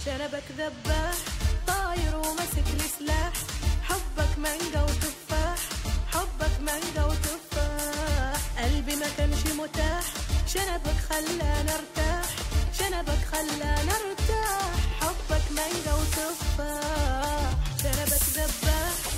شنبك ذباح طاير ومسك لي سلاح، حبك مانجا وتفاح، حبك مانجا وتفاح، قلبي ما كانش متاح، شنبك خلانا ارتاح، شنبك خلانا ارتاح، حبك مانجا وتفاح، شنبك ذباح